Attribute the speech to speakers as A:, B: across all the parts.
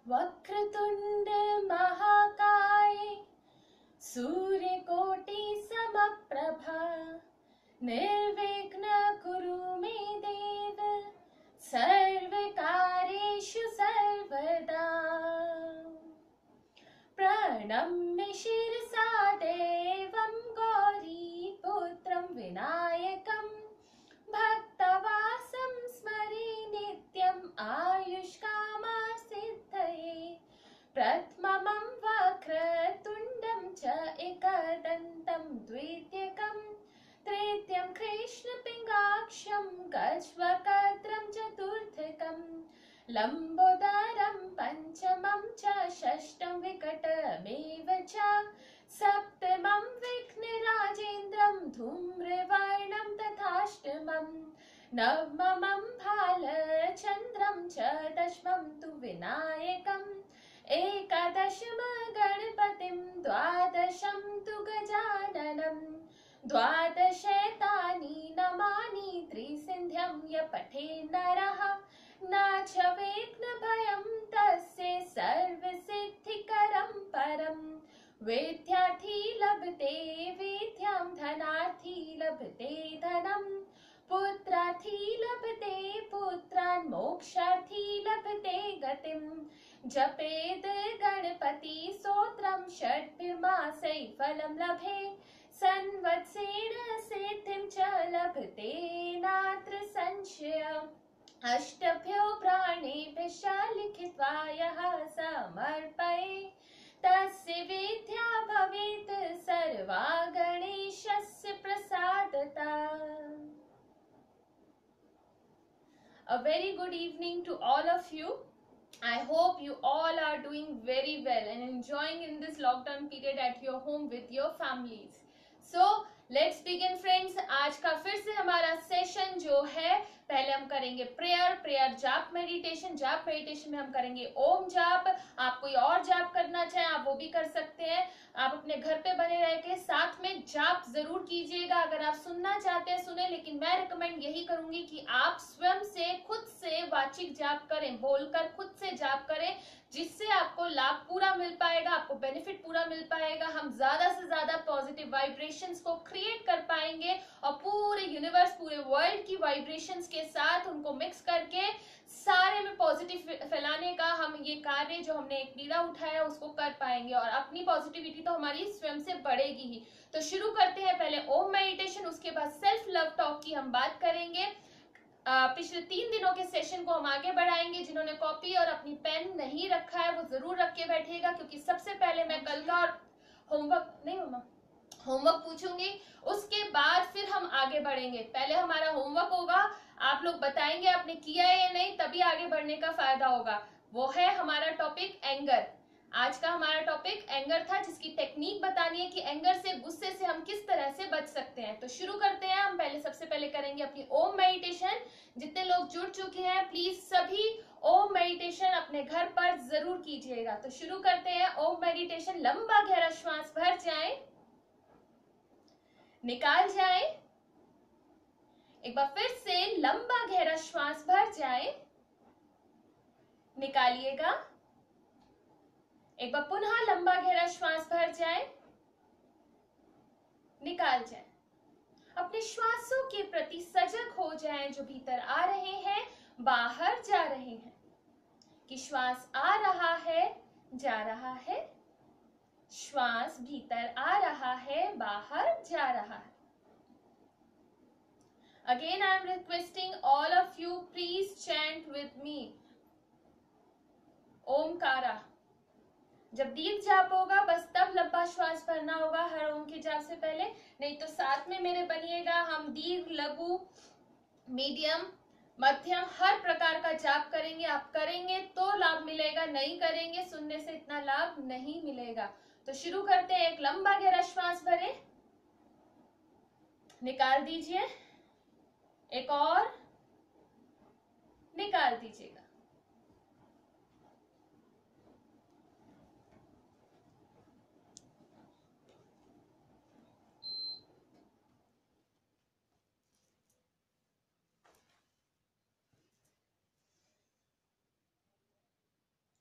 A: वक्रतुंड महाकाय सूर्यकोटि समप्रभा निर्विघ्न कुरु मे देव सर्वकार्येषु सर्वदा। प्रणम्य शिरसा देवं गौरीपुत्रं विनायकं भक्तवासं स्मरे नित्यम् आयुष्कामसिद्धये। प्रथमं वक्रतुण्डं च एकदन्तं द्वितीयकं तृतीयं कृष्णपिङ्गाक्षं गजवक्त्रं चतुर्थकं लम्बोदरं पंचमं च षष्ठं विकटमेव च सप्तमं विघ्नराजेन्द्रं धूम्रवर्णं तथाष्टमं नवमं भालचन्द्रं च दशमं तु विनायकम् एकादशं गणपतिं द्वादशं तु गजाननं द्वादशैतानि नामानि त्रिसिन्ध्यं य पठे नरः न च विघ्नभयं तस्य सर्वसिद्धिकरं परम्। विद्यार्थी लभते विद्यां धनार्थी लभते धनं पुत्रार्थी लभते पुत्रान् मोक्षार्थी लभते गतिं। जपेद गणपति स्तोत्रं षड्भिर्मासै फलं लभे संवत्सरेण सिद्धिं च लभते नात्र संशयः। अष्टभ्यो प्राणिभ्यश्च लिखित्वा यः समर्पये तस्य विद्या भवेत् सर्वा गणेशस्य प्रसादतः। A very good evening to all of you. I hope you all are doing very well and enjoying in this lockdown period at your home with your families. So let's begin friends. आज का फिर से हमारा session जो है, पहले हम करेंगे प्रेयर जाप मेडिटेशन में हम करेंगे ओम जाप। आप कोई और जाप करना चाहें आप वो भी कर सकते हैं। आप अपने घर पे बने रह के साथ में जाप जरूर कीजिएगा। अगर आप सुनना चाहते हैं सुने, लेकिन मैं रिकमेंड यही करूंगी कि आप स्वयं से खुद से वाचिक जाप करें, बोलकर खुद से जाप करें, जिससे आपको लाभ पूरा मिल पाएगा, आपको बेनिफिट पूरा मिल पाएगा। हम ज्यादा से ज्यादा पॉजिटिव वाइब्रेशंस को क्रिएट कर पाएंगे और पूरे यूनिवर्स, पूरे वर्ल्ड की वाइब्रेशंस के साथ उनको मिक्स करके सारे में पॉजिटिव फैलाने का हम ये कार्य जो हमने एक बीड़ा उठाया उसको कर पाएंगे और अपनी पॉजिटिविटी तो हमारी स्वयं से बढ़ेगी ही। तो शुरू करते हैं पहले ओम मेडिटेशन, उसके बाद सेल्फ लव टॉक की हम बात करेंगे। पिछले 3 दिनों के सेशन को हम आगे बढ़ाएंगे। जिन्होंने कॉपी और अपनी पेन नहीं रखा है वो जरूर रख के बैठिएगा, क्योंकि सबसे पहले मैं कल का होमवर्क पूछूंगी, उसके बाद फिर हम आगे बढ़ेंगे। पहले हमारा होमवर्क होगा, आप लोग बताएंगे आपने किया है या नहीं, तभी आगे बढ़ने का फायदा होगा। वो है हमारा टॉपिक एंगर। आज का हमारा टॉपिक एंगर था, जिसकी टेक्निक बतानी है कि एंगर से, गुस्से से हम किस तरह से बच सकते हैं। तो शुरू करते हैं। हम सबसे पहले करेंगे अपनी ओम मेडिटेशन। जितने लोग जुड़ चुके हैं प्लीज सभी ओम मेडिटेशन अपने घर पर जरूर कीजिएगा। तो शुरू करते हैं ओम मेडिटेशन। लंबा गहरा श्वास भर जाएं, निकाल जाएं, एक बार फिर से लंबा गहरा श्वास भर जाएं, निकालिएगा, एक बार पुनः लंबा गहरा श्वास भर जाए, निकाल जाए। अपने श्वासों के प्रति सजग हो जाएं, जो भीतर आ रहे हैं बाहर जा रहे हैं, कि श्वास आ रहा है जा रहा है, श्वास भीतर आ रहा है बाहर जा रहा है। Again I am requesting all of you, please chant with me Omkara. जब दीर्घ जाप होगा बस तब लंबा श्वास भरना होगा हर ओम के जाप से पहले, नहीं तो साथ में मेरे बनिएगा। हम दीर्घ, लघु, मीडियम, मध्यम हर प्रकार का जाप करेंगे। आप करेंगे तो लाभ मिलेगा, नहीं करेंगे सुनने से इतना लाभ नहीं मिलेगा। तो शुरू करते हैं। एक लंबा गहरा श्वास भरें, निकाल दीजिए, एक और, निकाल दीजिएगा।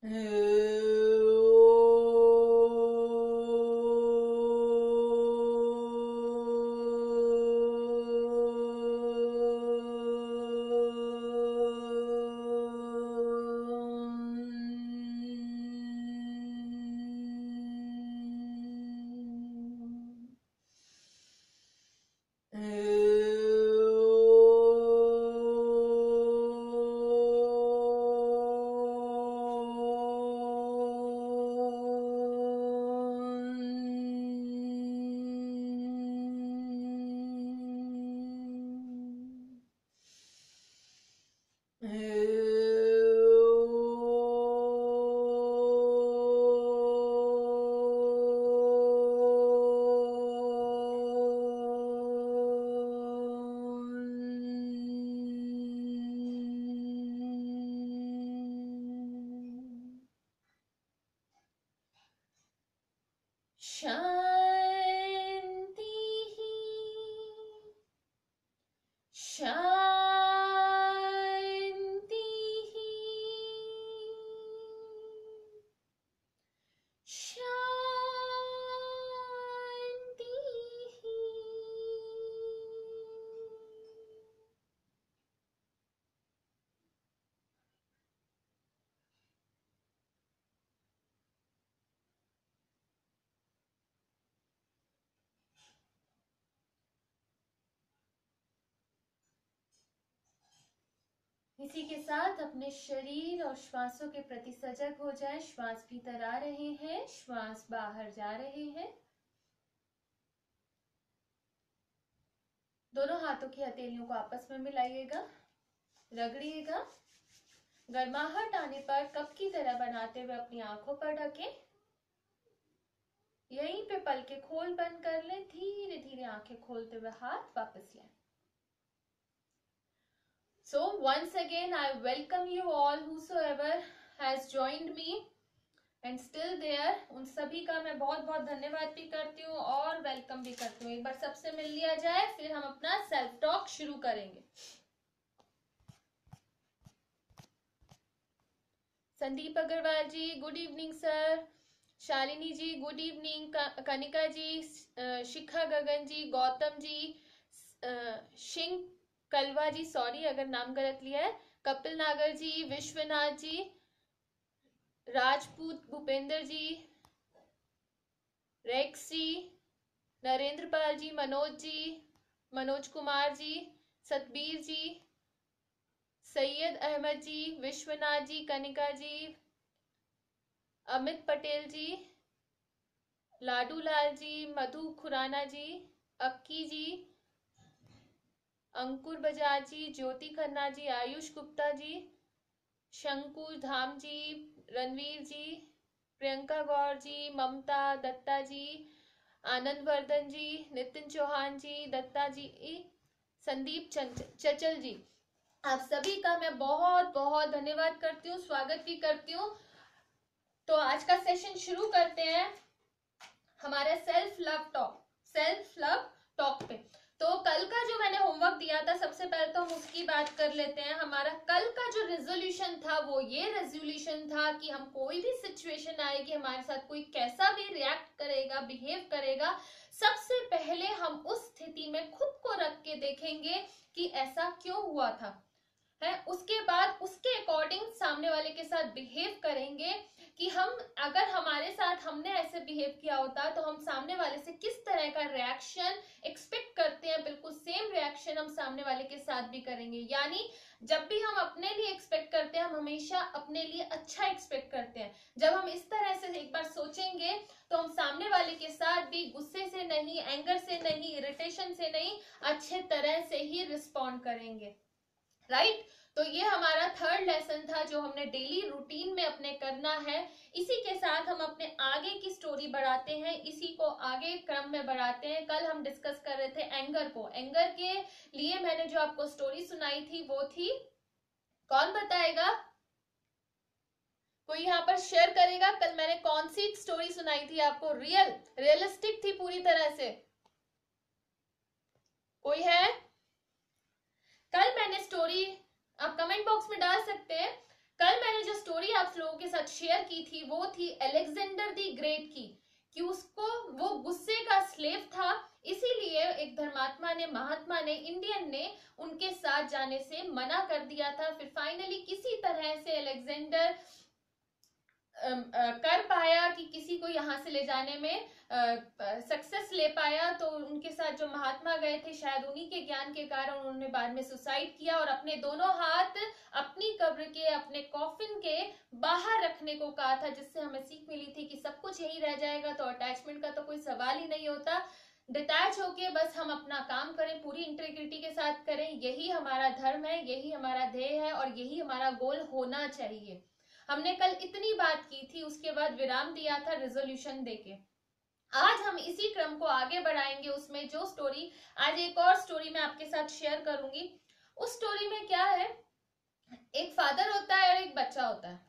A: शांति शांति शांति। इसी के साथ अपने शरीर और श्वासों के प्रति सजग हो जाए। श्वास भीतर आ रहे हैं, श्वास बाहर जा रहे हैं। दोनों हाथों की हथेलियों को आपस में मिलाइएगा, रगड़िएगा। गर्माहट आने पर कप की तरह बनाते हुए अपनी आंखों पर ढकें। यहीं पे पलके खोल बंद कर लें। धीरे धीरे आंखें खोलते हुए हाथ वापस लें। So once again I welcome you all whosoever has joined me and still there। उन सभी का मैं बहुत बहुत धन्यवाद भी करती हूँ और वेलकम भी करती हूँ। एक बार सबसे मिल लिया जाए, फिर हम अपना सेल्फ टॉक शुरू करेंगे। Sandeep Agarwal ji good evening sir. Shalini ji good evening. Kanika ji, Shikha Gagan ji, Gautam ji, Singh Kalwa ji, sorry अगर नाम गलत लिया है, कपिल नागर जी, विश्वनाथ जी, राजपूत भूपेंद्र जी, रेक्स जी, नरेंद्र पाल जी, मनोज जी, मनोज कुमार जी, सतबीर जी, सैयद अहमद जी, विश्वनाथ जी, कनिका जी, अमित पटेल जी, लाडू लाल जी, मधु खुराना जी, अक्की जी, अंकुर बजाज जी, ज्योति खन्ना जी, आयुष गुप्ता जी, शंकु धाम जी, रणवीर जी, प्रियंका गौर जी, ममता दत्ता जी, आनंद वर्धन जी, नितिन चौहान जी, दत्ता जी, संदीप चंचल जी, आप सभी का मैं बहुत बहुत धन्यवाद करती हूँ, स्वागत भी करती हूँ। तो आज का सेशन शुरू करते हैं हमारे सेल्फ लव टॉक पे। तो कल का जो मैंने होमवर्क दिया था, सबसे पहले तो हम उसकी बात कर लेते हैं। हमारा कल का जो रेजोल्यूशन था वो ये रेजोल्यूशन था कि हम कोई भी सिचुएशन आएगी हमारे साथ, कोई कैसा भी रिएक्ट करेगा, बिहेव करेगा, सबसे पहले हम उस स्थिति में खुद को रख के देखेंगे कि ऐसा क्यों हुआ था, है। उसके बाद उसके अकॉर्डिंग सामने वाले के साथ बिहेव करेंगे कि हम अगर हमारे साथ हमने ऐसे बिहेव किया होता तो हम सामने वाले से किस तरह का रिएक्शन एक्सपेक्ट करते हैं, बिल्कुल सेम रिएक्शन हम सामने वाले के साथ भी करेंगे। यानी जब भी हम अपने लिए एक्सपेक्ट करते हैं, हम हमेशा अपने लिए अच्छा एक्सपेक्ट करते हैं। जब हम इस तरह से एक बार सोचेंगे तो हम सामने वाले के साथ भी गुस्से से नहीं, एंगर से नहीं, इरिटेशन से नहीं, अच्छे तरह से ही रिस्पॉन्ड करेंगे, राइट। तो ये हमारा थर्ड लेसन था जो हमने डेली रूटीन में अपने करना है। इसी के साथ हम अपने आगे की स्टोरी बढ़ाते हैं, इसी को आगे क्रम में बढ़ाते हैं। कल हम डिस्कस कर रहे थे एंगर को। एंगर के लिए मैंने जो आपको स्टोरी सुनाई थी वो थी, कौन बताएगा, कोई यहाँ पर शेयर करेगा? कल मैंने कौन सी स्टोरी सुनाई थी आपको? रियलिस्टिक थी पूरी तरह से, कोई है? कल मैंने स्टोरी, आप कमेंट बॉक्स में डाल सकते हैं। कल मैंने जो स्टोरी आप लोगों के साथ शेयर की थी वो थी अलेक्जेंडर द ग्रेट की, कि उसको वो गुस्से का स्लेव था, इसीलिए एक धर्मात्मा ने, महात्मा ने, इंडियन ने उनके साथ जाने से मना कर दिया था। फिर फाइनली किसी तरह से अलेक्जेंडर कर पाया कि किसी को यहाँ से ले जाने में सक्सेस ले पाया। तो उनके साथ जो महात्मा गए थे, शायद उन्हीं के ज्ञान के कारण उन्होंने बाद में सुसाइड किया और अपने दोनों हाथ अपनी कब्र के, अपने कॉफिन के बाहर रखने को कहा था, जिससे हमें सीख मिली थी कि सब कुछ यही रह जाएगा तो अटैचमेंट का तो कोई सवाल ही नहीं होता। डिटैच होके बस हम अपना काम करें, पूरी इंटीग्रिटी के साथ करें, यही हमारा धर्म है, यही हमारा ध्येय है और यही हमारा गोल होना चाहिए। हमने कल इतनी बात की थी, उसके बाद विराम दिया था रेजोल्यूशन देके। आज हम इसी क्रम को आगे बढ़ाएंगे। उसमें जो स्टोरी, आज एक और स्टोरी मैं आपके साथ शेयर करूंगी। उस स्टोरी में क्या है, एक फादर होता है और एक बच्चा होता है।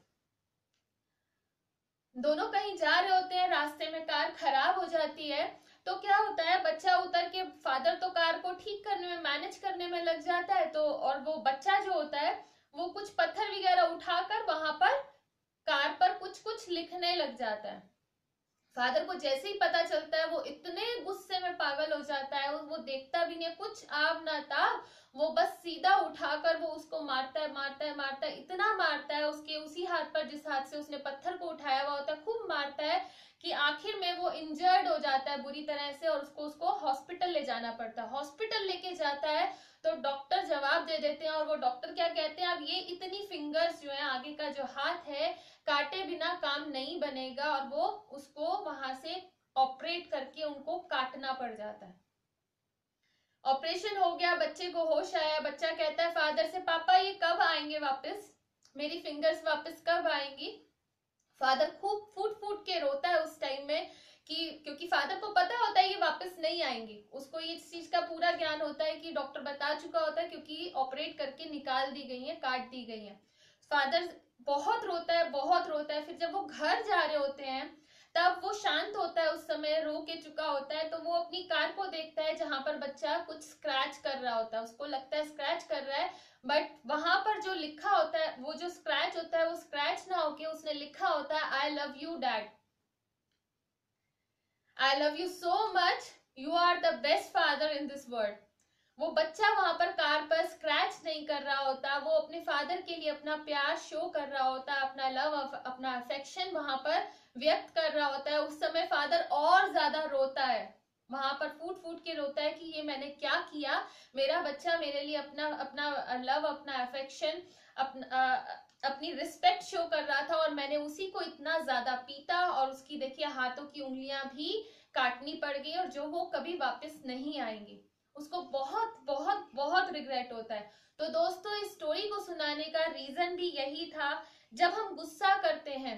A: दोनों कहीं जा रहे होते हैं, रास्ते में कार खराब हो जाती है। तो क्या होता है, बच्चा उतर के, फादर तो कार को ठीक करने में, मैनेज करने में लग जाता है, तो और वो बच्चा जो होता है वो कुछ पत्थर वगैरह उठाकर वहां पर कार पर कुछ कुछ लिखने लग जाता है। फादर को जैसे ही पता चलता है वो इतने गुस्से में पागल हो जाता है, वो देखता भी नहीं, कुछ आव ना था, वो बस सीधा उठाकर वो उसको मारता है, मारता है, मारता है, इतना मारता है उसके उसी हाथ पर जिस हाथ से उसने पत्थर को उठाया हुआ होता है, खूब मारता है कि आखिर में वो इंजर्ड हो जाता है बुरी तरह से और उसको हॉस्पिटल ले जाना पड़ता है। हॉस्पिटल लेके जाता है तो डॉक्टर जवाब दे देते हैं, और वो डॉक्टर क्या कहते हैं, अब ये इतनी फिंगर्स जो है, आगे का जो हाथ है, काटे बिना काम नहीं बनेगा, और वो उसको वहां से ऑपरेट करके उनको काटना पड़ जाता है। ऑपरेशन हो गया, बच्चे को होश आया, बच्चा कहता है फादर से, पापा ये कब आएंगे वापस, मेरी फिंगर्स वापस कब आएंगी। फादर खूब फूट फूट के रोता है उस टाइम में, कि क्योंकि फादर को पता होता है ये वापस नहीं आएंगी, उसको ये चीज का पूरा ज्ञान होता है कि डॉक्टर बता चुका होता है, क्योंकि ऑपरेट करके निकाल दी गई है, काट दी गई है। फादर बहुत रोता है, बहुत रोता है। फिर जब वो घर जा रहे होते हैं तब वो शांत होता है, उस समय रो के चुका होता है, तो वो अपनी कार को देखता है जहां पर बच्चा कुछ स्क्रैच कर रहा होता है, उसको लगता है स्क्रैच कर रहा है, बट वहां पर जो लिखा होता है, वो जो स्क्रैच होता है वो स्क्रैच ना होके उसने लिखा होता है, I love you dad, I love you so much, you are the best father in this world. वो बच्चा वहां पर कार पर स्क्रैच नहीं कर रहा होता, वो अपने फादर के लिए अपना प्यार शो कर रहा होता, अपना लव, अपना अफेक्शन वहां पर व्यक्त कर रहा होता है। उस समय फादर और ज्यादा रोता है, वहां पर फूट फूट के रोता है कि ये मैंने क्या किया, मेरा बच्चा मेरे लिए अपना अपना लव, अपना अफेक्शन, अपनी रिस्पेक्ट शो कर रहा था, और मैंने उसी को इतना ज्यादा पीटा, और उसकी देखिए हाथों की उंगलियां भी काटनी पड़ गई, और जो वो कभी वापस नहीं आएंगी। उसको बहुत बहुत बहुत रिग्रेट होता है। तो दोस्तों, इस स्टोरी को सुनाने का रीजन भी यही था। जब हम गुस्सा करते हैं,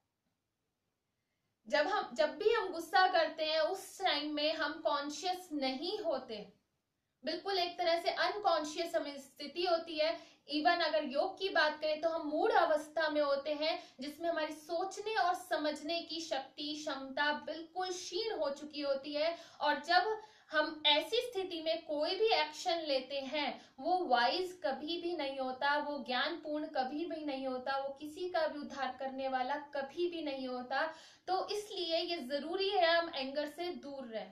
A: जब भी हम गुस्सा करते हैं, उस टाइम में हम कॉन्शियस नहीं होते, बिल्कुल एक तरह से अनकॉन्शियस हमें स्थिति होती है। इवन अगर योग की बात करें तो हम मूढ़ अवस्था में होते हैं, जिसमें हमारी सोचने और समझने की शक्ति, क्षमता बिल्कुल क्षीण हो चुकी होती है, और जब हम ऐसी स्थिति में कोई भी एक्शन लेते हैं, वो वाइज कभी भी नहीं होता, वो ज्ञानपूर्ण कभी भी नहीं होता, वो किसी का भी उद्धार करने वाला कभी भी नहीं होता। तो इसलिए ये जरूरी है हम एंगर से दूर रहें।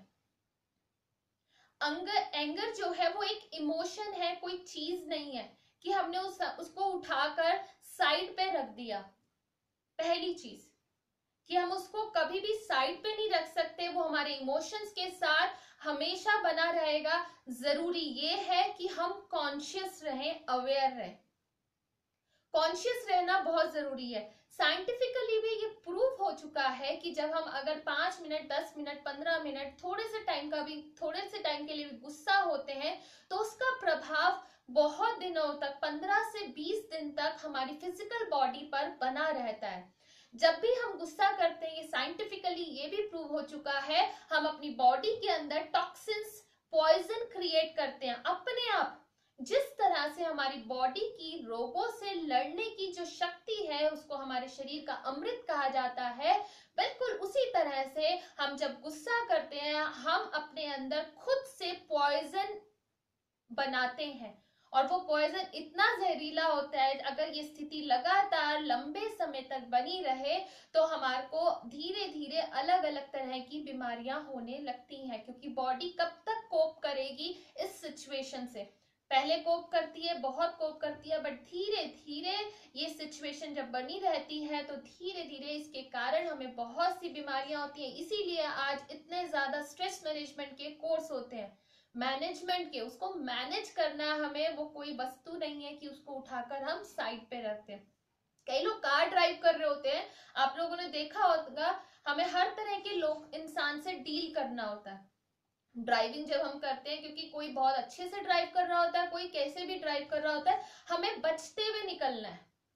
A: एंगर जो है वो एक इमोशन है, कोई चीज नहीं है कि हमने उसको उठाकर साइड पे रख दिया। पहली चीज कि हम उसको कभी भी साइड पे नहीं रख सकते, वो हमारे इमोशंस के साथ हमेशा बना रहेगा। जरूरी ये है कि हम कॉन्शियस रहें, अवेयर रहें। कॉन्शियस रहना बहुत जरूरी है। साइंटिफिकली भी ये प्रूव हो चुका है कि जब हम अगर 5 मिनट, 10 मिनट, 15 मिनट, थोड़े से टाइम के लिए भी गुस्सा होते हैं, तो उसका प्रभाव बहुत दिनों तक, 15 से 20 दिन तक हमारी फिजिकल बॉडी पर बना रहता है। जब भी हम गुस्सा करते हैं, ये साइंटिफिकली ये भी प्रूव हो चुका है, हम अपनी बॉडी के अंदर टॉक्सिन्स, पॉइजन क्रिएट करते हैं अपने आप। जिस तरह से हमारी बॉडी की रोगों से लड़ने की जो शक्ति है, उसको हमारे शरीर का अमृत कहा जाता है, बिल्कुल उसी तरह से हम जब गुस्सा करते हैं, हम अपने अंदर खुद से पॉइजन बनाते हैं, और वो पॉइजन इतना जहरीला होता है, अगर ये स्थिति लगातार लंबे समय तक बनी रहे तो हमारे को धीरे धीरे अलग अलग तरह की बीमारियां होने लगती हैं, क्योंकि बॉडी कब तक कोप करेगी इस सिचुएशन से। पहले कोप करती है, बहुत कोप करती है, बट धीरे धीरे ये सिचुएशन जब बनी रहती है तो धीरे धीरे इसके कारण हमें बहुत सी बीमारियां होती हैं। इसीलिए आज इतने ज्यादा स्ट्रेस मैनेजमेंट के कोर्स होते हैं, मैनेजमेंट के। उसको मैनेज करना हमें, वो कोई वस्तु नहीं है कि उसको उठाकर हम साइड पे रखते हैं। कई लोग कार ड्राइव कर रहे होते हैं, आप लोगों ने देखा होगा, हमें हर तरह के लोग इंसान से डील करना होता है ड्राइविंग जब हम करते हैं, क्योंकि कोई बहुत अच्छे से ड्राइव कर रहा होता है, कोई कैसे भी ड्राइव कर रहा होता है, हमें बचते हुए निकलना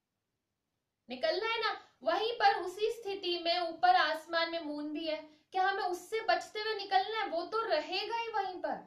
A: है ना। वहीं पर उसी स्थिति में ऊपर आसमान में मून भी है, क्या हमें उससे बचते हुए निकलना है? वो तो रहेगा ही वहीं पर,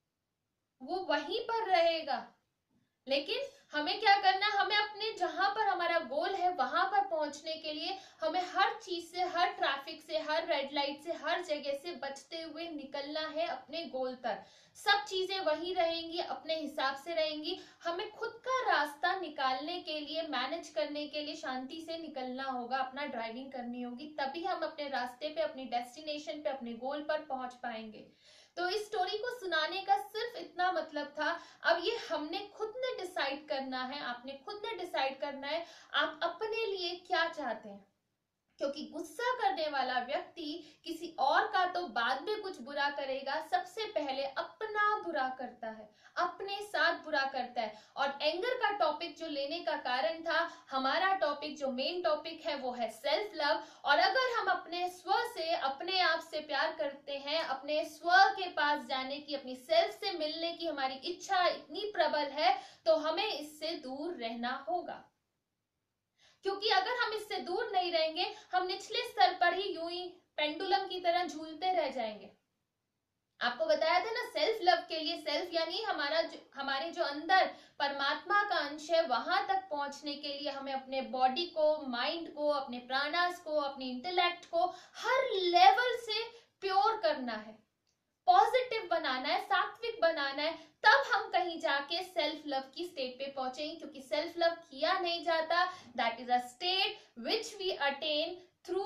A: वो वहीं पर रहेगा। लेकिन हमें क्या करना, हमें अपने जहां पर हमारा गोल है वहां पर पहुंचने के लिए हमें हर चीज से, हर ट्रैफिक से, हर रेड लाइट से, हर जगह से बचते हुए निकलना है अपने गोल तक। सब चीजें वही रहेंगी, अपने हिसाब से रहेंगी। हमें खुद का रास्ता निकालने के लिए, मैनेज करने के लिए शांति से निकलना होगा, अपना ड्राइविंग करनी होगी, तभी हम अपने रास्ते पे, अपनी डेस्टिनेशन पे, अपने गोल पर पहुंच पाएंगे। तो इस स्टोरी को सुनाने का सिर्फ इतना मतलब था। अब ये हमने खुद ने डिसाइड करना है, आपने खुद ने डिसाइड करना है आप अपने लिए क्या चाहते हैं, क्योंकि गुस्सा करने वाला व्यक्ति किसी और का तो बाद में कुछ बुरा करेगा, सबसे पहले अपना बुरा करता है, अपने साथ बुरा करता है। और एंगर का टॉपिक जो लेने का कारण था, हमारा टॉपिक जो मेन टॉपिक है वो है सेल्फ लव। और अगर हम अपने स्व से, अपने आप से प्यार करते हैं, अपने स्व के पास जाने की, अपनी सेल्फ से मिलने की हमारी इच्छा इतनी प्रबल है, तो हमें इससे दूर रहना होगा। क्योंकि अगर हम इससे दूर नहीं रहेंगे, हम निचले स्तर पर ही यूं ही पेंडुलम की तरह झूलते रह जाएंगे। आपको बताया था ना, सेल्फ लव के लिए, सेल्फ यानी हमारे जो अंदर परमात्मा का अंश है, वहां तक पहुंचने के लिए हमें अपने बॉडी को, माइंड को, अपने प्राणास को, अपने इंटेलेक्ट को हर लेवल से प्योर करना है, पॉजिटिव बनाना है, सात्विक बनाना है। तब हम कहीं जाके सेल्फ लव की स्टेट पे पहुंचेंगे, क्योंकि सेल्फ लव किया नहीं जाता। That is a state which we attain through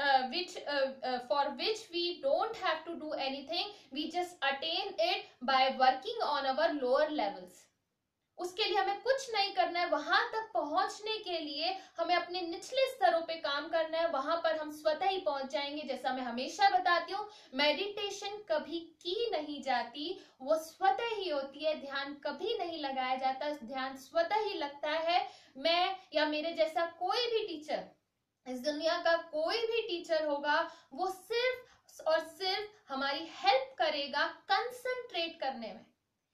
A: for which we don't have to do anything, we just attain it by working on our lower levels. उसके लिए हमें कुछ नहीं करना है, वहां तक पहुंचने के लिए हमें अपने निचले स्तरों पे काम करना है, वहां पर हम स्वतः ही पहुंच जाएंगे। जैसा मैं हमेशा बताती हूँ, मेडिटेशन कभी की नहीं जाती, वो स्वतः ही होती है। ध्यान कभी नहीं लगाया जाता, ध्यान स्वतः ही लगता है। मैं या मेरे जैसा कोई भी टीचर, इस दुनिया का कोई भी टीचर होगा, वो सिर्फ और सिर्फ हमारी हेल्प करेगा कंसंट्रेट करने में।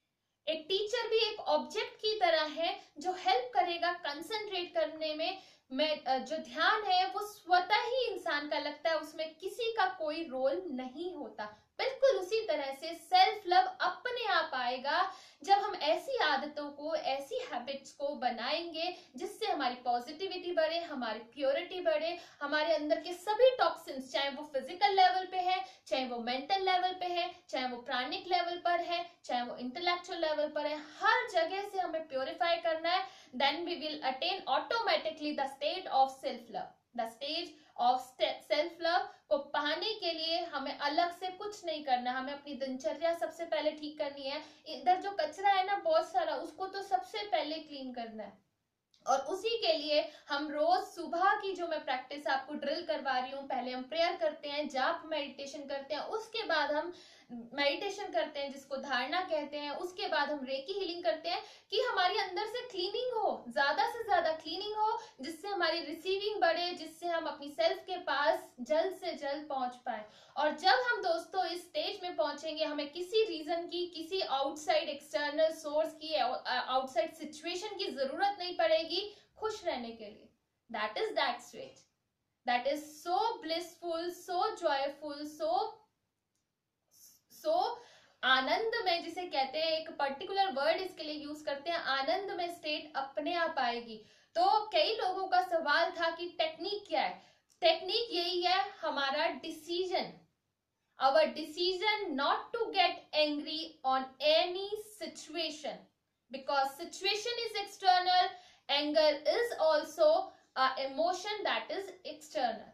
A: एक टीचर भी एक ऑब्जेक्ट की तरह है जो हेल्प करेगा कंसंट्रेट करने में। जो ध्यान है वो स्वतः ही इंसान का लगता है, उसमें किसी का कोई रोल नहीं होता। बिल्कुल उसी तरह से सेल्फ लव अपने आप आएगा जब हम ऐसी आदतों को, ऐसी हैबिट्स को बनाएंगे जिससे हमारी पॉजिटिविटी बढ़े, हमारी प्योरिटी बढ़े, हमारे अंदर के सभी टॉक्सिन्स, चाहे वो फिजिकल लेवल पे है, चाहे वो मेंटल लेवल पे है, चाहे वो प्राणिक लेवल पर है, चाहे वो इंटेलेक्चुअल लेवल पर है, हर जगह से हमें प्योरीफाई करना है। Then we will attain automatically the state of self love. The stage of self love को पाने के लिए हमें अलग से कुछ नहीं करना, हमें अपनी दिनचर्या सबसे पहले ठीक करनी है। इधर जो कचरा है ना बहुत सारा, उसको तो सबसे पहले क्लीन करना है। और उसी के लिए हम रोज सुबह की जो मैं प्रैक्टिस आपको ड्रिल करवा रही हूँ, पहले हम प्रेयर करते हैं, जाप मेडिटेशन करते हैं, उसके बाद हम मेडिटेशन करते हैं जिसको धारणा कहते हैं, उसके बाद हम रेकी हीलिंग करते हैं कि हमारी अंदर से क्लीनिंग हो, ज्यादा से ज्यादा क्लीनिंग हो, जिससे हमारी रिसीविंग बढ़े, जिससे हम अपनी सेल्फ के पास जल्द से जल्द पहुंच पाए। और जब हम दोस्तों इस स्टेज में पहुंचेंगे, हमें किसी रीजन की, किसी आउटसाइड एक्सटर्नल सोर्स की, आउटसाइड सिचुएशन की जरूरत नहीं पड़ेगी खुश रहने के लिए। That is that stage, that is so blissful, so joyful, so आनंद में, जिसे कहते हैं, एक पर्टिकुलर वर्ड इसके लिए यूज करते हैं, आनंद में स्टेट अपने आप आएगी। तो कई लोगों का सवाल था कि टेक्निक क्या है। टेक्निक यही है, हमारा decision, our decision not to get angry on any situation, because situation is external, anger is also a emotion that is external.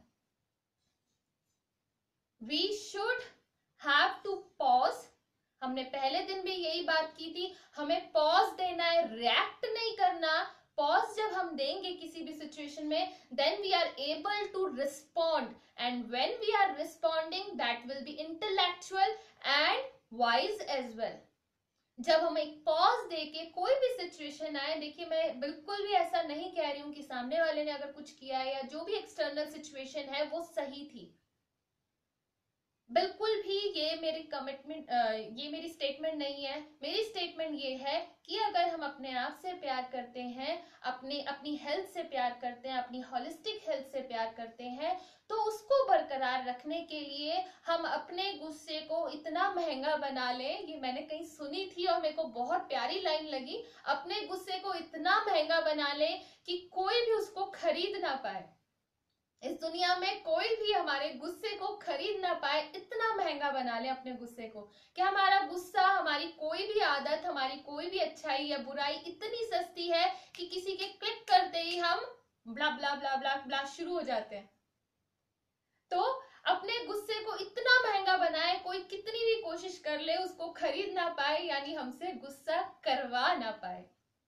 A: We should have to pause. हमने पहले दिन भी यही बात की थी, हमें पॉज देना है, रिएक्ट नहीं करना. पॉज जब हम देंगे किसी भी सिचुएशन में, then we are able to respond, and when we are responding that will be intellectual and wise as well. जब हम एक पॉज देके कोई भी सिचुएशन आए, देखिए मैं बिल्कुल भी ऐसा नहीं कह रही हूं कि सामने वाले ने अगर कुछ किया है या जो भी एक्सटर्नल सिचुएशन है वो सही थी, बिल्कुल भी ये मेरी कमिटमेंट, ये मेरी स्टेटमेंट नहीं है. मेरी स्टेटमेंट ये है कि अगर हम अपने आप से प्यार करते हैं, अपनी हेल्थ से प्यार करते हैं, अपनी होलिस्टिक हेल्थ से प्यार करते हैं, तो उसको बरकरार रखने के लिए हम अपने गुस्से को इतना महंगा बना लें. ये मैंने कहीं सुनी थी और मेरे को बहुत प्यारी लाइन लगी. अपने गुस्से को इतना महंगा बना लें कि कोई भी उसको खरीद ना पाए. इस दुनिया में कोई भी हमारे गुस्से को खरीद ना पाए, इतना महंगा बना ले अपने गुस्से को कि हमारा गुस्सा, हमारी कोई भी आदत, हमारी कोई भी अच्छाई या बुराई इतनी सस्ती है कि किसी के क्लिक करते ही हम ब्ला ब्ला ब्ला ब्ला ब्ला शुरू हो जाते हैं. तो अपने गुस्से को इतना महंगा बनाए, कोई कितनी भी कोशिश कर ले उसको खरीद ना पाए, यानी हमसे गुस्सा करवा ना पाए.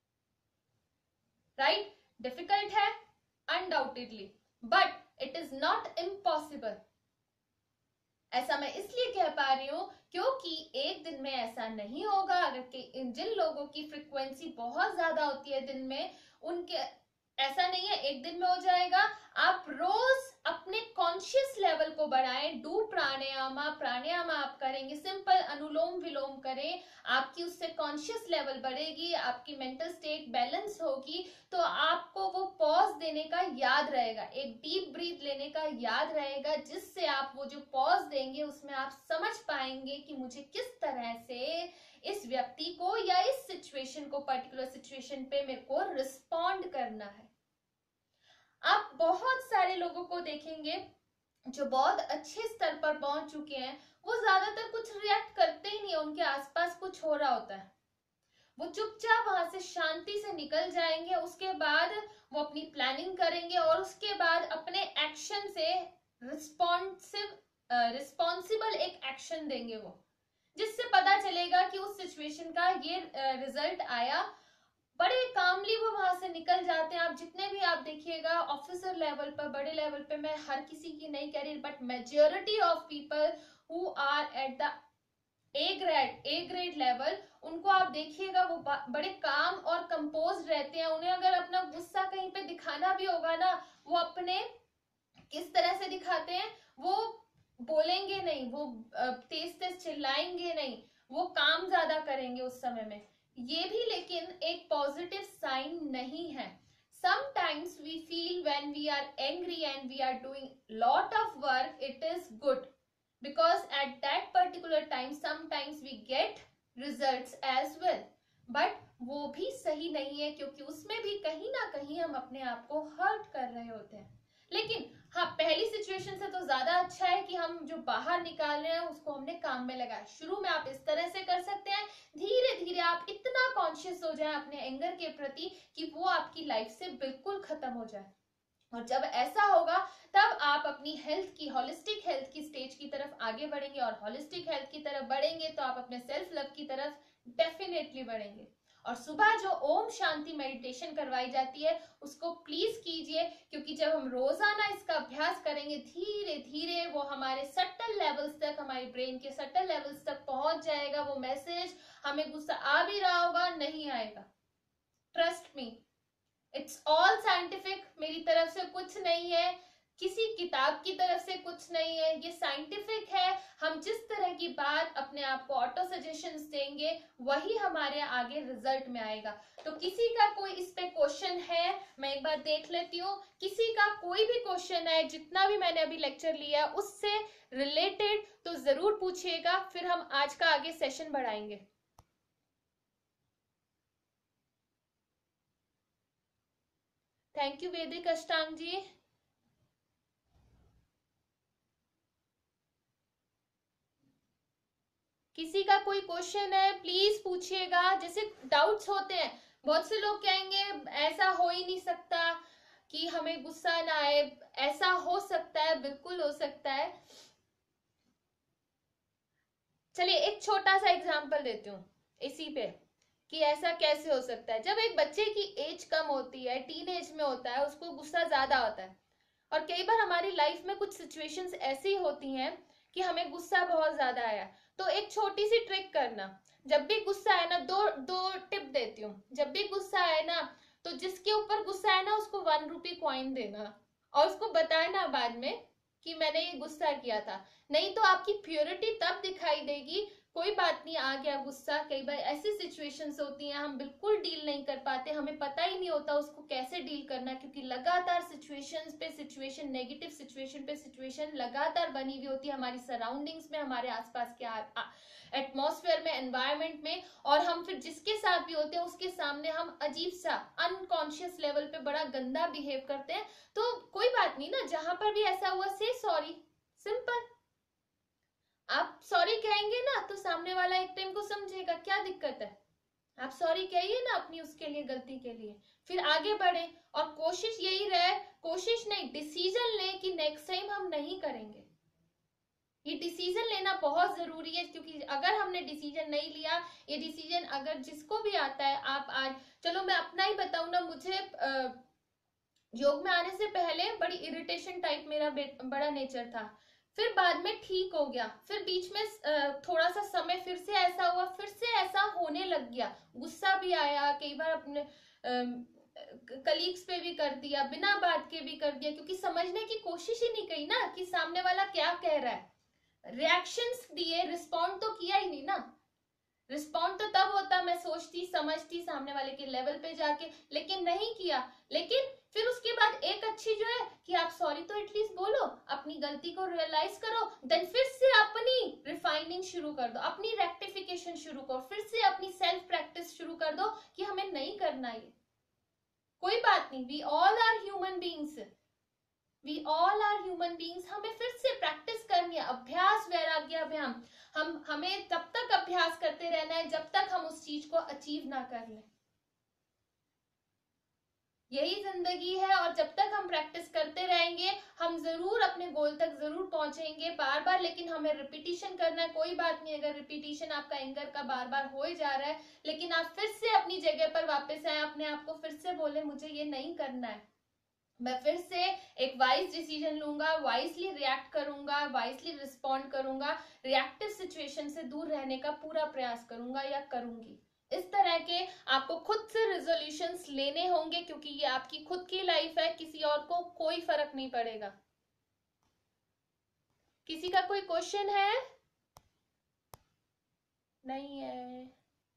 A: राइट? डिफिकल्ट है undoubtedly, but it is not impossible. ऐसा मैं इसलिए कह पा रही हूं क्योंकि एक दिन में ऐसा नहीं होगा. अगर जिन लोगों की फ्रीक्वेंसी बहुत ज्यादा होती है दिन में, उनके ऐसा नहीं है एक दिन में हो जाएगा. आप रोज अपने कॉन्शियस लेवल को बढ़ाएं. डू प्राणायामा. प्राणायामा आप करेंगे, सिंपल अनुलोम विलोम करें, आपकी उससे कॉन्शियस लेवल बढ़ेगी, आपकी मेंटल स्टेट बैलेंस होगी, तो आपको वो पॉज देने का याद रहेगा, एक डीप ब्रीथ लेने का याद रहेगा, जिससे आप वो जो पॉज देंगे उसमें आप समझ पाएंगे कि मुझे किस तरह से इस व्यक्ति को या इस सिचुएशन को, पर्टिकुलर सिचुएशन पे मेरे को रिस्पॉन्ड करना है. आप बहुत सारे लोगों को देखेंगे जो बहुत अच्छे स्तर पर पहुंच चुके हैं, वो ज्यादातर कुछ रिएक्ट करते ही नहीं, उनके आसपास कुछ हो रहा होता है, वो चुपचाप वहां से शांति से निकल जाएंगे. उसके बाद वो अपनी प्लानिंग करेंगे और उसके बाद अपने एक्शन से रिस्पॉन्सिबल एक एक्शन देंगे वो, जिससे पता चलेगा कि उस सिचुएशन का ये रिजल्ट आया. बड़े कामली वो वहां से निकल जाते हैं. आप जितने भी आप देखिएगा ऑफिसर लेवल पर, बड़े लेवल पे, मैं हर किसी की नहीं कह रही, but majority of people who are at the A grade level, उनको आप देखिएगा वो बड़े काम और कंपोज रहते हैं. उन्हें अगर अपना गुस्सा कहीं पे दिखाना भी होगा ना, वो अपने किस तरह से दिखाते हैं, वो बोलेंगे नहीं, वो तेज तेज चिल्लाएंगे नहीं, वो काम ज्यादा करेंगे उस समय में. ये भी लेकिन एक पॉजिटिव साइन नहीं है. Sometimes we feel when we are angry and we are doing lot of work, it is good because at that particular time sometimes we get results as well. But वो भी सही नहीं है, क्योंकि उसमें भी कहीं ना कहीं हम अपने आप को हर्ट कर रहे होते हैं. लेकिन हाँ, पहली सिचुएशन से तो ज्यादा अच्छा है कि हम जो बाहर निकाल रहे हैं उसको हमने काम में लगाया. शुरू में आप इस तरह से कर सकते हैं, धीरे धीरे आप इतना कॉन्शियस हो जाए अपने एंगर के प्रति कि वो आपकी लाइफ से बिल्कुल खत्म हो जाए. और जब ऐसा होगा तब आप अपनी हेल्थ की, होलिस्टिक हेल्थ की स्टेज की तरफ आगे बढ़ेंगे, और होलिस्टिक हेल्थ की तरफ बढ़ेंगे तो आप अपने सेल्फ लव की तरफ डेफिनेटली बढ़ेंगे. और सुबह जो ओम शांति मेडिटेशन करवाई जाती है उसको प्लीज कीजिए, क्योंकि जब हम रोजाना इसका अभ्यास करेंगे धीरे धीरे वो हमारे सटल लेवल्स तक, हमारे ब्रेन के सटल लेवल्स तक पहुंच जाएगा. वो मैसेज, हमें गुस्सा आ भी रहा होगा, नहीं आएगा. Trust me, it's all scientific. मेरी तरफ से कुछ नहीं है, किसी किताब की तरफ से कुछ नहीं है, ये साइंटिफिक है. हम जिस तरह की बात अपने आप को ऑटो सजेशंस देंगे वही हमारे आगे रिजल्ट में आएगा. तो किसी का कोई इस पे क्वेश्चन है, मैं एक बार देख लेती हूँ. किसी का कोई भी क्वेश्चन है, जितना भी मैंने अभी लेक्चर लिया उससे रिलेटेड, तो जरूर पूछिएगा, फिर हम आज का आगे सेशन बढ़ाएंगे. थैंक यू वैदिक अष्टांग जी. किसी का कोई क्वेश्चन है प्लीज पूछिएगा, जैसे डाउट्स होते हैं, बहुत से लोग कहेंगे ऐसा हो ही नहीं सकता कि हमें गुस्सा ना आए, ऐसा हो सकता है, बिल्कुल हो सकता है। चलिए एक छोटा सा एग्जांपल देती हूँ इसी पे कि ऐसा कैसे हो सकता है। जब एक बच्चे की एज कम होती है, टीन एज में होता है, उसको गुस्सा ज्यादा आता है, और कई बार हमारी लाइफ में कुछ सिचुएशंस ऐसी होती हैं कि हमें गुस्सा बहुत ज्यादा आया, तो एक छोटी सी ट्रिक करना, जब भी गुस्सा आए ना, दो दो टिप देती हूँ। जब भी गुस्सा आए ना, तो जिसके ऊपर गुस्सा आए ना उसको 1 रुपी कॉइन देना, और उसको बताना बाद में कि मैंने ये गुस्सा किया था। नहीं तो आपकी प्योरिटी तब दिखाई देगी। कोई बात नहीं, आ गया गुस्सा। कई बार ऐसी सिचुएशंस होती हैं हम बिल्कुल डील नहीं कर पाते, हमें पता ही नहीं होता उसको कैसे डील करना, क्योंकि लगातार सिचुएशंस पे सिचुएशन, नेगेटिव सिचुएशन पे सिचुएशन लगातार बनी हुई होती है हमारी सराउंडिंग्स में, हमारे आसपास के एटमॉस्फेयर में, एनवायरमेंट में, और हम फिर जिसके साथ भी होते हैं उसके सामने हम अजीब सा अनकॉन्शियस लेवल पे बड़ा गंदा बिहेव करते हैं। तो कोई बात नहीं ना, जहां पर भी ऐसा हुआ से सॉरी, सिंपल। आप सॉरी कहेंगे ना तो सामने वाला एक टाइम को समझेगा, क्या दिक्कत है, आप सॉरी कहिए ना अपनी उसके लिए, गलती के लिए, फिर आगे बढ़े। और कोशिश यही रहे, कोशिश नहीं, डिसीजन ले कि नेक्स्ट टाइम हम नहीं करेंगे। ये डिसीजन लेना बहुत जरूरी है, क्योंकि अगर हमने डिसीजन नहीं लिया, ये डिसीजन अगर जिसको भी आता है, आप आज, चलो मैं अपना ही बताऊं ना, मुझे योग में आने से पहले बड़ी इरिटेशन टाइप मेरा बड़ा नेचर था, फिर बाद में ठीक हो गया, फिर बीच में थोड़ा सा समय फिर से ऐसा हुआ, फिर से ऐसा होने लग गया, गुस्सा भी आया, कई बार अपने कलीग्स पे भी कर दिया, बिना बात के भी कर दिया, क्योंकि समझने की कोशिश ही नहीं की ना कि सामने वाला क्या कह रहा है। रिएक्शंस दिए, रिस्पॉन्ड तो किया ही नहीं ना। रिस्पॉन्ड तो तब होता मैं सोचती समझती सामने वाले के लेवल पे जाके, लेकिन नहीं किया। लेकिन फिर उसके बाद एक अच्छी जो है कि आप सॉरी तो एटलीस्ट बोलो, अपनी गलती को रियलाइज करो, देन फिर से अपनी रिफाइनिंग शुरू कर दो, अपनी रेक्टिफिकेशन शुरू करो, फिर से अपनी सेल्फ प्रैक्टिस शुरू कर दो कि हमें नहीं करना ये। कोई बात नहीं, we all are human beings, we all are human beings. हमें फिर से प्रैक्टिस करनी है, अभ्यास वैराग्य अभ्याम। हमें तब तक अभ्यास करते रहना है जब तक हम उस चीज को अचीव ना कर लें। यही जिंदगी है, और जब तक हम प्रैक्टिस करते रहेंगे हम जरूर अपने गोल तक जरूर पहुंचेंगे बार बार। लेकिन हमें रिपीटिशन करना है। कोई बात नहीं अगर रिपीटिशन आपका एंगर का बार बार हो ही जा रहा है, लेकिन आप फिर से अपनी जगह पर वापस आए, अपने आप को फिर से बोले मुझे ये नहीं करना है, मैं फिर से एक वाइज डिसीजन लूंगा, वाइजली रिएक्ट करूंगा, वाइजली रिस्पॉन्ड करूंगा, रिएक्टिव सिचुएशन से दूर रहने का पूरा प्रयास करूंगा या करूंगी। इस तरह के आपको खुद से रिजोल्यूशंस लेने होंगे, क्योंकि ये आपकी खुद की लाइफ है, किसी और को कोई फर्क नहीं पड़ेगा। किसी का कोई क्वेश्चन है? नहीं है?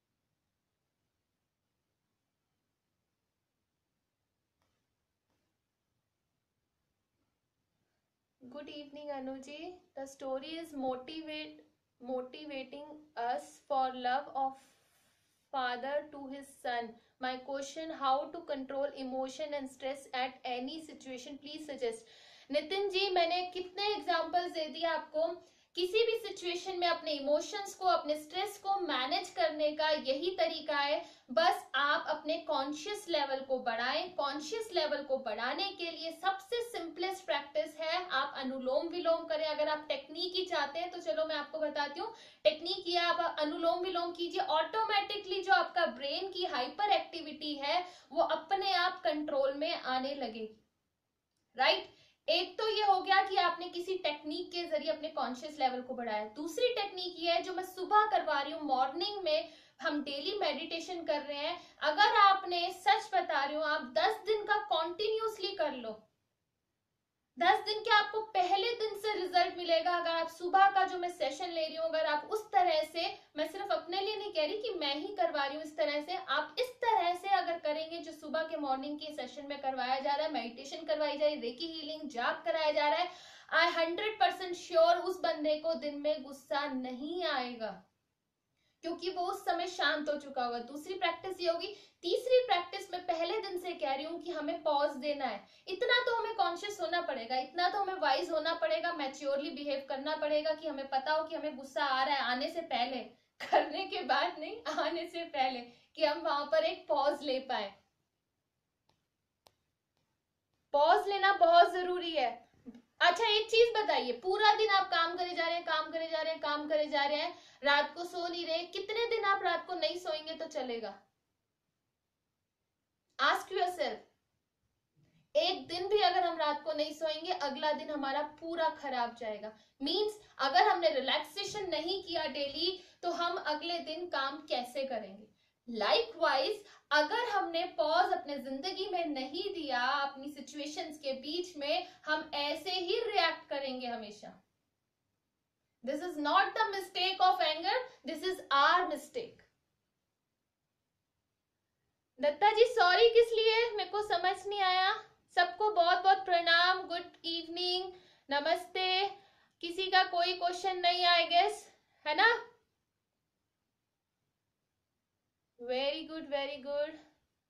A: Good evening, Anuji. The story is motivating us for love of father to his son. My question: how to control emotion and stress at any situation? Please suggest. Nitin ji, मैंने कितने एग्जाम्पल्स दे दिए आपको। किसी भी सिचुएशन में अपने इमोशंस को, अपने स्ट्रेस को मैनेज करने का यही तरीका है। बस आप अपने कॉन्शियस लेवल को बढ़ाएं। कॉन्शियस लेवल को बढ़ाने के लिए सबसे सिंपलेस्ट प्रैक्टिस है आप अनुलोम विलोम करें। अगर आप टेक्निक ही चाहते हैं तो चलो मैं आपको बताती हूँ। टेक्निक ये, आप अनुलोम विलोम कीजिए, ऑटोमेटिकली जो आपका ब्रेन की हाइपर एक्टिविटी है वो अपने आप कंट्रोल में आने लगेगी। राइट? एक तो ये हो गया कि आपने किसी टेक्निक के जरिए अपने कॉन्शियस लेवल को बढ़ाया। दूसरी टेक्निक ये है जो मैं सुबह करवा रही हूँ, मॉर्निंग में हम डेली मेडिटेशन कर रहे हैं। अगर आपने, सच बता रही हूँ, आप 10 दिन का कॉन्टिन्यूसली कर लो, 10 दिन के आपको पहले दिन से रिजल्ट मिलेगा। अगर आप सुबह का जो मैं सेशन ले रही हूँ, अगर आप उस तरह से, मैं सिर्फ अपने लिए नहीं कह रही कि मैं ही करवा रही हूँ इस तरह से, आप इस तरह से अगर करेंगे जो सुबह के मॉर्निंग के सेशन में करवाया जा रहा है, मेडिटेशन करवाई जा रही है, रेकी हीलिंग, जाप कराया जा रहा है, आई 100% श्योर उस बंदे को दिन में गुस्सा नहीं आएगा। क्योंकि वो उस समय शांत हो चुका होगा। दूसरी प्रैक्टिस ये होगी। तीसरी प्रैक्टिस में पहले दिन से कह रही हूँ कि हमें पॉज देना है। इतना तो हमें कॉन्शियस होना पड़ेगा, इतना तो हमें वाइज होना पड़ेगा, मैच्योरली बिहेव करना पड़ेगा कि हमें पता हो कि हमें गुस्सा आ रहा है, आने से पहले, करने के बाद नहीं, आने से पहले, कि हम वहां पर एक पॉज ले पाए। पॉज लेना बहुत जरूरी है। अच्छा एक चीज बताइए, पूरा दिन आप काम करे जा रहे हैं, काम करे जा रहे हैं, काम करे जा रहे हैं, रात को सो नहीं रहे, कितने दिन आप रात को नहीं सोएंगे तो चलेगा? Ask yourself. एक दिन भी अगर हम रात को नहीं सोएंगे, अगला दिन हमारा पूरा खराब जाएगा। मींस अगर हमने रिलैक्सेशन नहीं किया डेली, तो हम अगले दिन काम कैसे करेंगे? लाइकवाइज अगर हमने पॉज अपने जिंदगी में नहीं दिया, अपनी सिचुएशंस के बीच में, हम ऐसे ही रिएक्ट करेंगे हमेशा। This is not the mistake of anger, this is our mistake. Datta ji sorry किस लिए, मेरे को समझ नहीं आया। सबको बहुत बहुत प्रणाम, गुड इवनिंग, नमस्ते। किसी का कोई क्वेश्चन नहीं, आई गेस, है ना? Very good very good.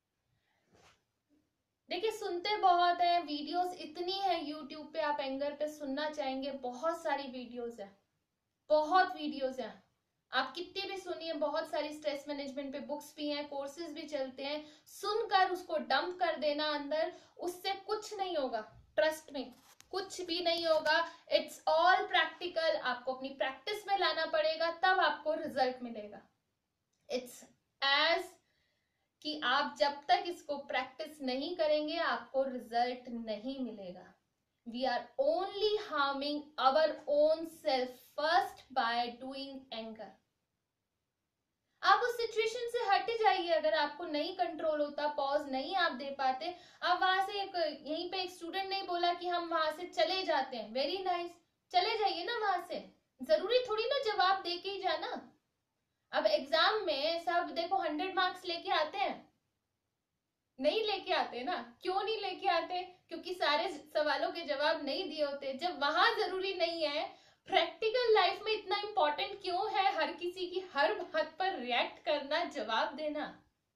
A: देखिए सुनते बहुत है, वीडियोस इतनी है यूट्यूब पे, आप एंगर पे सुनना चाहेंगे, बहुत सारी वीडियोस है, बहुत वीडियोस है, आप कितने भी सुनिए। बहुत सारी स्ट्रेस मैनेजमेंट पे बुक्स भी हैं, कोर्सेज भी चलते हैं। सुनकर उसको डंप कर देना अंदर, उससे कुछ नहीं होगा, ट्रस्ट में कुछ भी नहीं होगा। इट्स ऑल प्रैक्टिकल, आपको अपनी प्रैक्टिस में लाना पड़ेगा, तब आपको रिजल्ट मिलेगा। इट्स एज कि आप जब तक इसको प्रैक्टिस नहीं करेंगे, आपको रिजल्ट नहीं मिलेगा। We are only harming our own self first by doing anger. आप उस सिचुएशन से हट जाइए। अगर आपको नहीं कंट्रोल होता, पॉज नहीं आप दे पाते, आप वहां से यहीं पे एक स्टूडेंट ने बोला कि हम वहां से चले जाते हैं, वेरी नाइस, चले जाइए ना वहां से, जरूरी थोड़ी ना जवाब दे के ही जाना। अब एग्जाम में सब देखो 100 मार्क्स लेके आते हैं? नहीं लेके आते ना। क्यों नहीं लेके आते? क्योंकि सारे सवालों के जवाब नहीं दिए होते। जब वहां जरूरी नहीं है, प्रैक्टिकल लाइफ में इतना इंपॉर्टेंट क्यों है हर किसी की हर बात पर रिएक्ट करना, जवाब देना?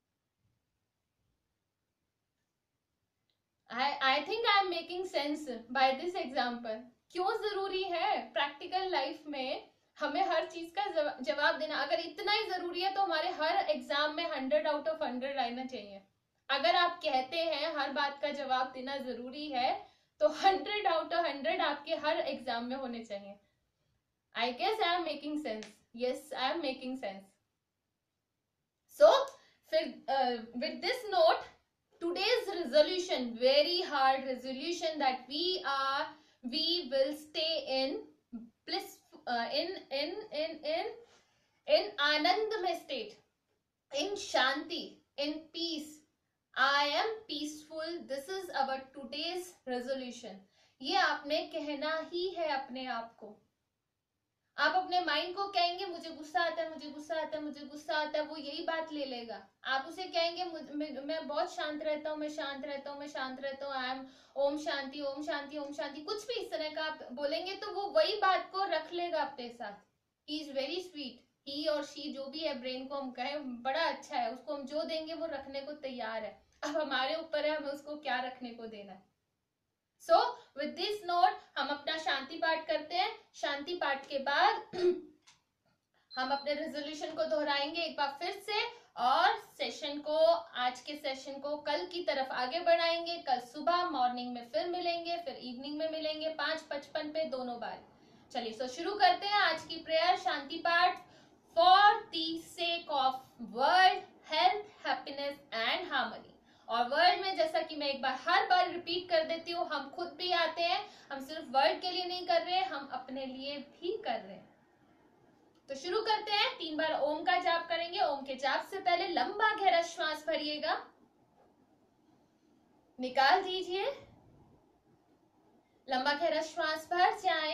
A: I think I am making sense by this example. क्यों जरूरी है प्रैक्टिकल लाइफ में हमें हर चीज का जवाब देना? अगर इतना ही जरूरी है तो हमारे हर एग्जाम में 100 आउट ऑफ 100 आना चाहिए। अगर आप कहते हैं हर बात का जवाब देना जरूरी है, तो 100 आउट ऑफ 100 आपके हर एग्जाम में होने चाहिए। I guess I am making sense. Yes I am making sense. So फिर with this note, today's resolution, very hard resolution, that we will stay in bliss, in anandamay state, in shanti, in peace. I am peaceful. This is our today's resolution. ये आपने कहना ही है अपने आप को। आप अपने माइंड को कहेंगे मुझे गुस्सा आता है, मुझे गुस्सा आता है, मुझे गुस्सा आता है, वो यही बात ले लेगा। आप उसे कहेंगे मैं बहुत शांत रहता हूँ, मैं शांत रहता हूँ, मैं शांत रहता हूँ, आई एम ओम शांति, ओम शांति, ओम शांति, कुछ भी इस तरह का आप बोलेंगे, तो वो वही बात को रख लेगा अपने साथ। He is very sweet, he और शी जो भी है, ब्रेन को हम कहें बड़ा अच्छा है, उसको हम जो देंगे वो रखने को तैयार है। अब हमारे ऊपर है हमें उसको क्या रखने को देना है। सो विद दिस नोट हम अपना शांति पाठ करते हैं। शांति पाठ के बाद हम अपने रेजोल्यूशन को दोहराएंगे एक बार फिर से, और सेशन को, आज के सेशन को कल की तरफ आगे बढ़ाएंगे। कल सुबह मॉर्निंग में फिर मिलेंगे, फिर इवनिंग में मिलेंगे 5:55 पे दोनों बार। चलिए सो शुरू करते हैं आज की प्रेयर, शांति पाठ। For the sake of world health, happiness and harmony. और वर्ल्ड में, जैसा कि मैं एक बार हर बार रिपीट कर देती हूँ, हम खुद भी आते हैं, हम सिर्फ वर्ल्ड के लिए नहीं कर रहे, हम अपने लिए भी कर रहे हैं। तो शुरू करते हैं। 3 बार ओम का जाप करेंगे। ओम के जाप से पहले लंबा गहरा श्वास भरिएगा, निकाल दीजिए, लंबा गहरा श्वास भर जाए,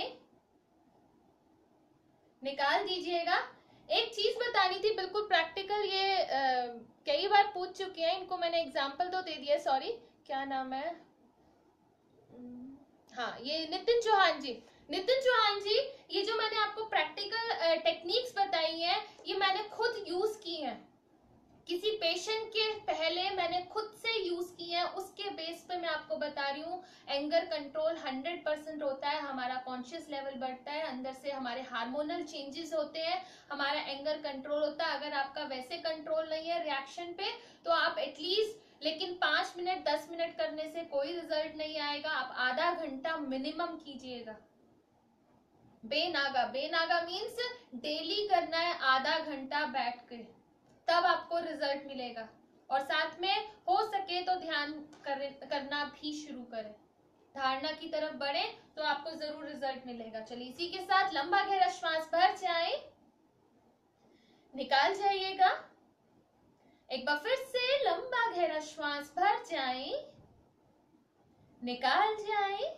A: निकाल दीजिएगा। एक चीज बतानी थी बिल्कुल प्रैक्टिकल, ये कई बार पूछ चुके हैं, इनको मैंने एग्जाम्पल तो दे दिया, सॉरी क्या नाम है, हाँ ये नितिन चौहान जी, नितिन चौहान जी, ये जो मैंने आपको प्रैक्टिकल टेक्निक्स बताई हैं, ये मैंने खुद यूज की हैं। किसी पेशेंट के पहले मैंने खुद से यूज की है, उसके बेस पे मैं आपको बता रही हूँ। एंगर कंट्रोल 100% होता है, हमारा कॉन्शियस लेवल बढ़ता है, अंदर से हमारे हार्मोनल चेंजेस होते हैं, हमारा एंगर कंट्रोल होता है। अगर आपका वैसे कंट्रोल नहीं है रिएक्शन पे, तो आप एटलीस्ट, लेकिन 5 मिनट 10 मिनट करने से कोई रिजल्ट नहीं आएगा, आप आधा घंटा मिनिमम कीजिएगा। बेनागा, बेनागा मीन्स डेली करना है, आधा घंटा बैठ के, तब आपको रिजल्ट मिलेगा। और साथ में हो सके तो ध्यान करना भी शुरू करें, धारणा की तरफ बढ़े, तो आपको जरूर रिजल्ट मिलेगा। चलिए इसी के साथ लंबा गहरा श्वास भर जाए, निकाल जाइएगा। एक बार फिर से लंबा गहरा श्वास भर जाए, निकाल जाए,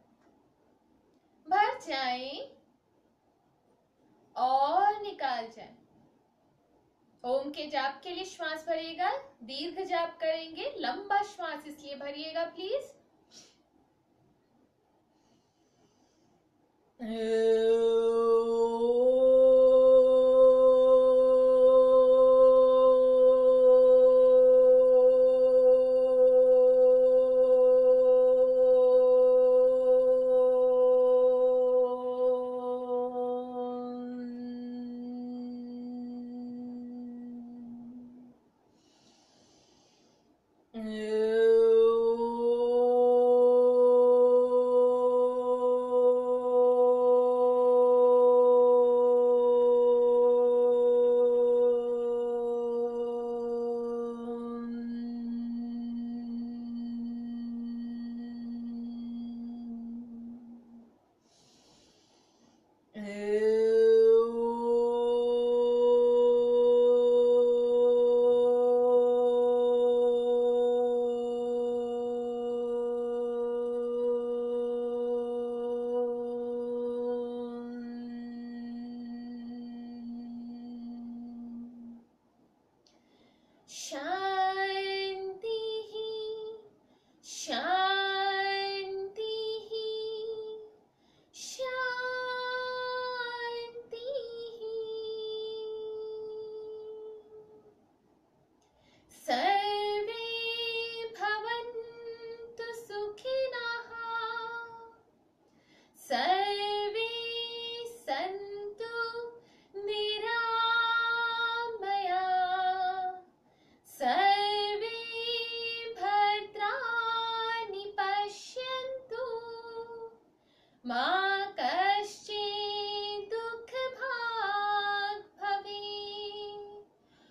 A: भर जाए और निकाल जाए। ओम के जाप के लिए श्वास भरिएगा, दीर्घ जाप करेंगे, लंबा श्वास इसलिए भरिएगा प्लीज। शांति शांति शांति। सर्वे भवन्तु सुखिनः, सर्वे सन्तु निरामया, सर्वे भद्राणि पश्यन्तु, मा कश्चित् दुःखभाग् भवेत्।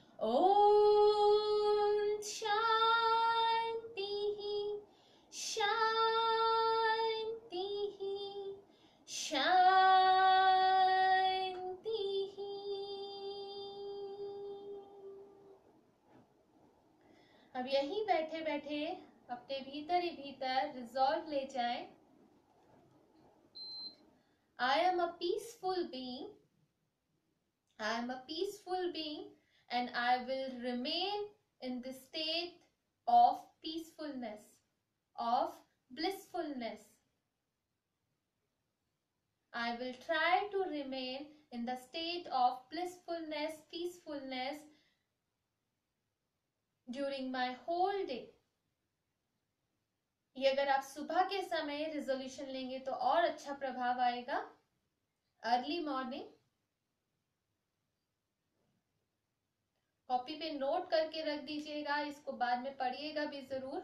A: ॐ शान्तिः शान्तिः शान्तिः। अब यहीं बैठे बैठे अपने भीतर ही भीतर रिजॉल्व ले जाएं, I am a peaceful being, I am a peaceful being, and I will remain in the state of peacefulness, of blissfulness. I will try to remain in the state of blissfulness, peacefulness during my whole day. ये अगर आप सुबह के समय resolution लेंगे तो और अच्छा प्रभाव आएगा। अर्ली मॉर्निंग कॉपी पे नोट करके रख दीजिएगा, इसको बाद में पढ़िएगा भी जरूर।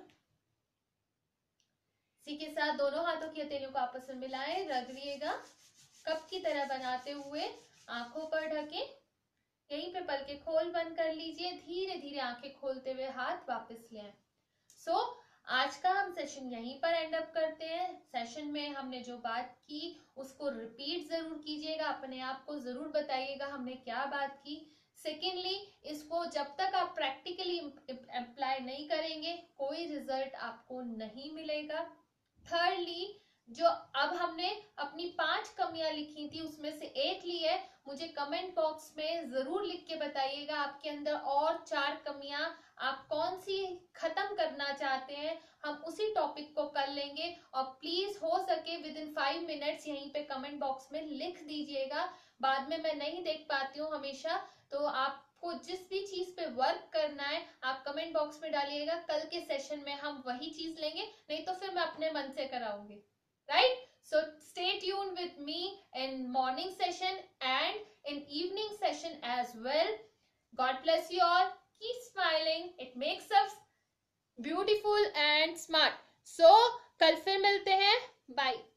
A: इसी के साथ दोनों हाथों की हथेलियों को आपस में मिलाएं, रगड़िएगा, कप की तरह बनाते हुए आंखों पर ढके, यहीं पे पलके खोल बंद कर लीजिए, धीरे धीरे आंखें खोलते हुए हाथ वापस ले आए। आज का हम सेशन यहीं पर एंड अप करते हैं। सेशन में हमने जो बात की उसको रिपीट जरूर कीजिएगा, अपने आप को जरूर बताइएगा हमने क्या बात की। सेकेंडली, इसको जब तक आप प्रैक्टिकली अप्लाई नहीं करेंगे कोई रिजल्ट आपको नहीं मिलेगा। थर्डली, जो अब हमने अपनी 5 कमियां लिखी थी उसमें से एक ली है, मुझे कमेंट बॉक्स में जरूर लिख के बताइएगा आपके अंदर और 4 कमियां आप कौन सी खत्म करना चाहते हैं, हम उसी टॉपिक को कर लेंगे। और प्लीज हो सके विद इन 5 मिनट्स यहीं पे कमेंट बॉक्स में लिख दीजिएगा, बाद में मैं नहीं देख पाती हूँ हमेशा, तो आपको जिस भी चीज पे वर्क करना है आप कमेंट बॉक्स में डालिएगा, कल के सेशन में हम वही चीज लेंगे, नहीं तो फिर मैं अपने मन से कराऊंगी, right? So stay tuned with me in morning session and in evening session as well. God bless you all. Keep smiling. It makes us beautiful and smart. So कल फिर मिलते हैं. Bye.